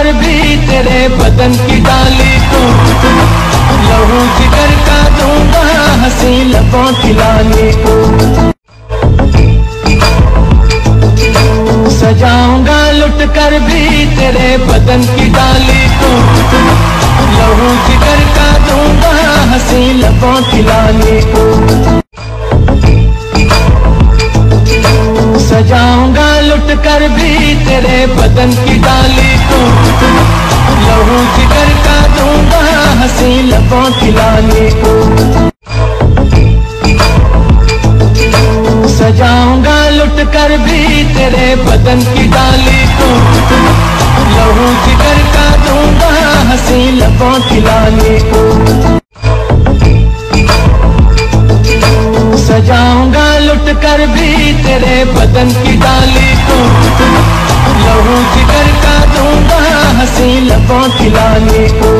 कर भी तेरे बदन की डाली को, लहू जिगर का दूंगा हंसी लबों की लाली को। सजाऊंगा लुट कर भी तेरे बदन की डाली को, लहू जिगर का दूंगा हंसी लबों की लाली को। सजाऊंगा लुट कर भी तेरे बदन की डाली को, लहू जिगर का दूंगा हंसी लबों की लाली को। सजाऊंगा लुट कर भी तेरे बदन की डाली को, लहू जिगर का दूंगा हंसी लबों की लाली को। सजाऊंगा लुट कर भी तेरे बदन की डाली को, लहू जिगर का दूंगा हंसी लबों की लाली को।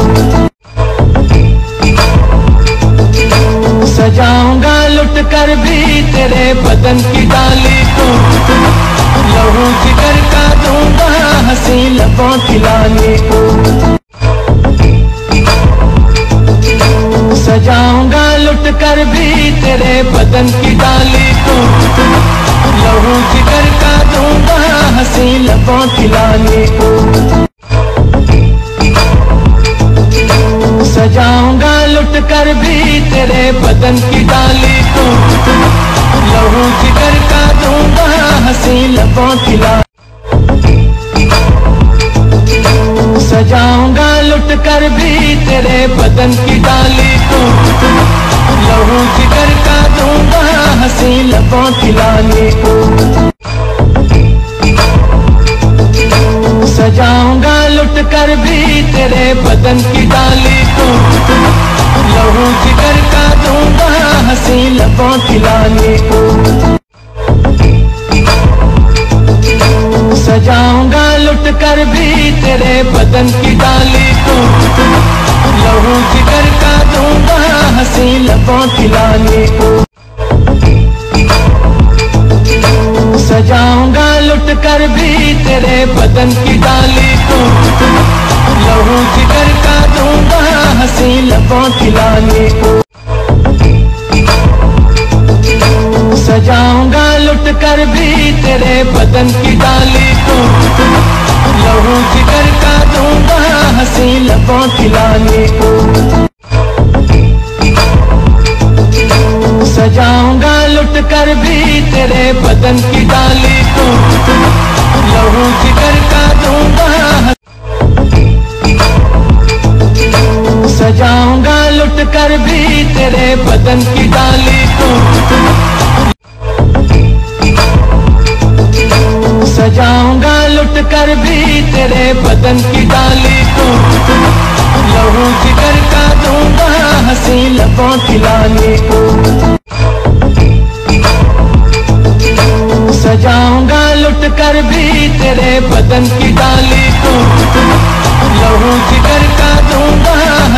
सजाऊंगा लुट कर भी तेरे बदन की डाली को, लहू जिगर का दूंगा हंसी लबों की लाली को। सजाऊंगा लुट कर भी तेरे बदन की डाली को, लहू जिगर का दूंगा हंसी लबों की लाली को। सजाऊंगा लुट कर भी तेरे बदन की डाली को, लहू जिगर का दूंगा हंसी लबों की लाली। सजाऊंगा लुट कर भी तेरे बदन की डाली को, लहू जिगर का दूंगा हंसी लबों की लाली को। सजाऊंगा लुट कर भी तेरे बदन की डाली को, लहू जिगर का दूंगा हंसी लबों की लाली को। सजाऊंगा लुट कर भी तेरे बदन की डाली को, लहू जिगर का दूंगा हंसी लबों की लाली को। सजाऊंगा लुट कर भी तेरे बदन की डाली को, लहू जिगर का दूंगा हंसी लबों की लाली को। सजाऊंगा लुट कर भी तेरे बदन की डाली को, लहू जिगर का दूंगा हंसी लबों की लाली को। सजाऊंगा लुट कर भी तेरे बदन की डाली को, लहू जिगर का दूंगा। सजाऊंगा लुट कर भी तेरे बदन की डाली को, सजाऊंगा लुट कर भी तेरे बदन की डाली को, लहू जिगर का दूंगा हंसी लबों की लाली को। सजाऊंगा लुट कर भी तेरे बदन की डाली को, लहू जिगर का दूंगा।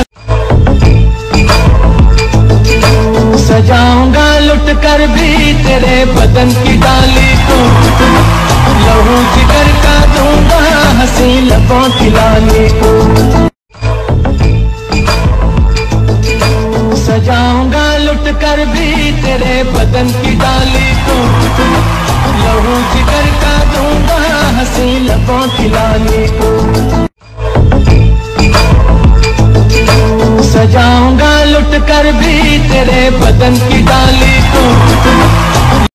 सजाऊंगा लुट कर भी तेरे बदन की डाली को, लहू जिगर का दूंगा हंसी लबों की लाली को। सजाऊंगा लुट कर भी तेरे बदन की डाली को, लहू जिगर का दूंगा हंसी लबों की लाली को। सजाऊंगा लुट कर भी तेरे बदन की डाली को,